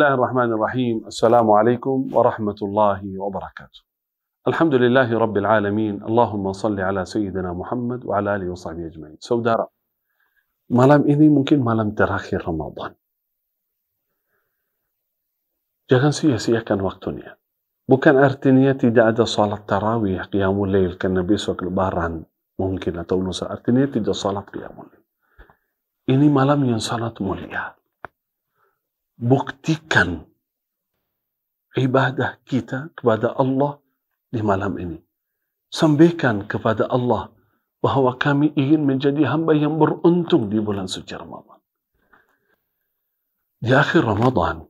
الله الرحمن الرحيم. السلام عليكم ورحمة الله وبركاته. الحمد لله رب العالمين. اللهم صل على سيدنا Muhammad وعلى آله وصحبه أجمعين. Saudara, malam ini mungkin malam terakhir Ramadan. Jangan sia-siakan waktunya. Bukan artinya tidak ada salat tarawih, qiyamul lail, karena besok lebaran mungkin atau lusa. Artinya tidak salat qiyamul lail. Ini malam yang sangat mulia. Buktikan ibadah kita kepada Allah di malam ini. Sampaikan kepada Allah bahwa kami ingin menjadi hamba yang beruntung di bulan suci Ramadan. Di akhir Ramadan,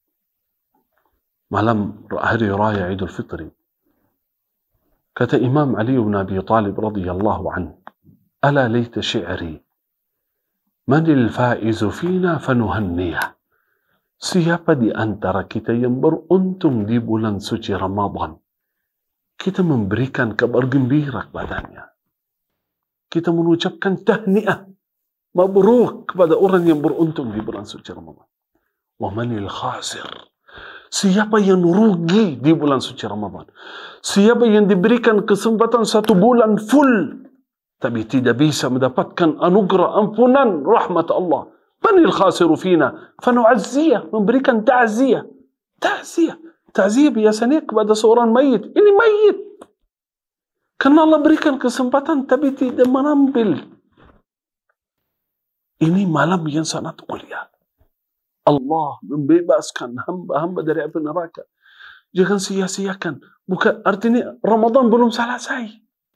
malam hari raya Idul Fitri, kata Imam Ali bin Abi Talib radhiyallahu anhu, "Ala laita syi'ri, manil faizu fina fanuhanniyah." Siapa di antara kita yang beruntung di bulan suci Ramadan? Kita memberikan kabar gembira kepadanya. Kita mengucapkan tahniah, mabruk kepada orang yang beruntung di bulan suci Ramadan. Wa manil khasir? Siapa yang rugi di bulan suci Ramadan? Siapa yang diberikan kesempatan 1 bulan full tapi tidak bisa mendapatkan anugerah ampunan rahmat Allah? Manil khasiru fina fanu'azziyah, memberikan ta'ziyah. Ta'ziyah biasanya kepada seorang mayit. Ini mayit karena Allah berikan kesempatan tapi tidak menambil. Ini malam yang sangat mulia. Allah membebaskan hamba-hamba dari api neraka. Jangan sia-siakan. Bukan artinya Ramadan belum selesai.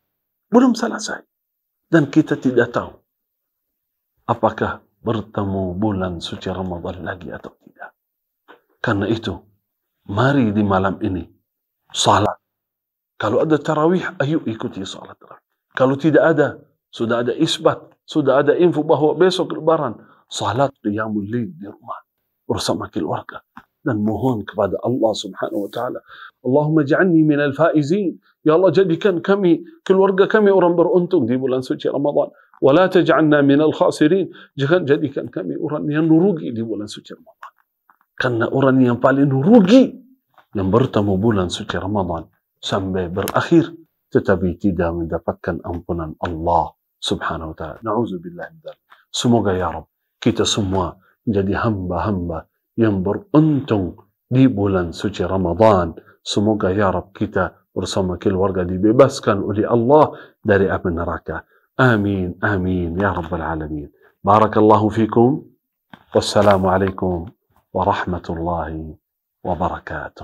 Dan kita tidak tahu apakah bertemu bulan suci Ramadan lagi atau tidak. Karena itu, mari di malam ini salat. Kalau ada tarawih, ayo ikuti salat tarawih. Kalau tidak ada, sudah ada isbat, sudah ada info bahwa besok lebaran, salat qiyamul lail di rumah bersama keluarga dan mohon kepada Allah Subhanahu wa taala, Allahumma ja'alni minal faizin. Ya Allah, jadikan kami, keluarga kami orang beruntung di bulan suci Ramadan. Wala taj'alna minal khasirin. Jangan jadikan kami orang yang rugi di bulan suci Ramadan. Karena orang yang paling rugi yang bertemu bulan suci Ramadan sampai berakhir tetapi tidak mendapatkan ampunan Allah Subhanahu wa taala. Na'udzubillah min dzalik. Semoga ya Rabb kita semua menjadi hamba-hamba yang beruntung di bulan suci Ramadan. Semoga ya Rabb kita bersama keluarga dibebaskan oleh Allah dari api neraka. آمين آمين يا رب العالمين. بارك الله فيكم والسلام عليكم ورحمة الله وبركاته.